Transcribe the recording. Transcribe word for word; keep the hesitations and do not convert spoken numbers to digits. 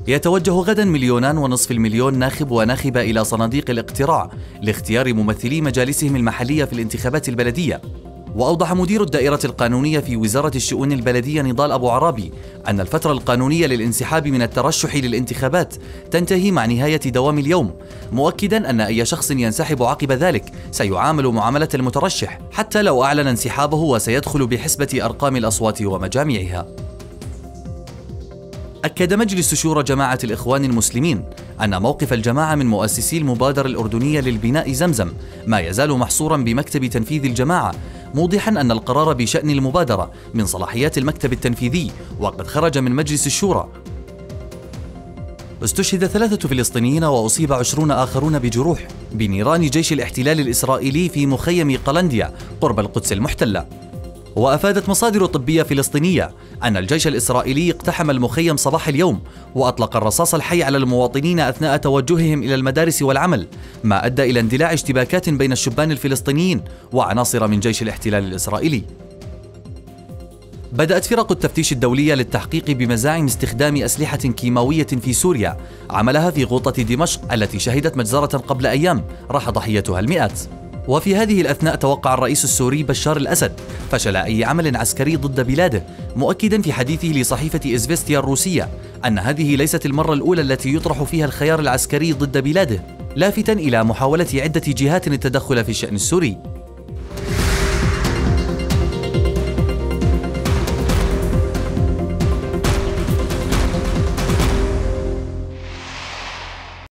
يتوجه غدا مليونان ونصف المليون ناخب وناخبة إلى صناديق الاقتراع لاختيار ممثلي مجالسهم المحلية في الانتخابات البلدية. وأوضح مدير الدائرة القانونية في وزارة الشؤون البلدية نضال أبو عرابي أن الفترة القانونية للانسحاب من الترشح للانتخابات تنتهي مع نهاية دوام اليوم، مؤكدا أن أي شخص ينسحب عقب ذلك سيعامل معاملة المترشح حتى لو أعلن انسحابه، وسيدخل بحسبة أرقام الأصوات ومجاميعها. أكد مجلس شورى جماعة الإخوان المسلمين أن موقف الجماعة من مؤسسي المبادرة الأردنية للبناء زمزم ما يزال محصورا بمكتب تنفيذ الجماعة، موضحا أن القرار بشأن المبادرة من صلاحيات المكتب التنفيذي وقد خرج من مجلس الشورى. استشهد ثلاثة فلسطينيين وأصيب عشرون آخرون بجروح بنيران جيش الاحتلال الإسرائيلي في مخيم قلنديا قرب القدس المحتلة. وأفادت مصادر طبية فلسطينية أن الجيش الإسرائيلي اقتحم المخيم صباح اليوم وأطلق الرصاص الحي على المواطنين أثناء توجههم إلى المدارس والعمل، ما أدى إلى اندلاع اشتباكات بين الشبان الفلسطينيين وعناصر من جيش الاحتلال الإسرائيلي. بدأت فرق التفتيش الدولية للتحقيق بمزاعم استخدام أسلحة كيماوية في سوريا عملها في غوطة دمشق التي شهدت مجزرة قبل أيام راح ضحيتها المئات. وفي هذه الأثناء توقع الرئيس السوري بشار الأسد فشل أي عمل عسكري ضد بلاده، مؤكدا في حديثه لصحيفة إزفستيا الروسية أن هذه ليست المرة الأولى التي يطرح فيها الخيار العسكري ضد بلاده، لافتا إلى محاولة عدة جهات التدخل في الشأن السوري.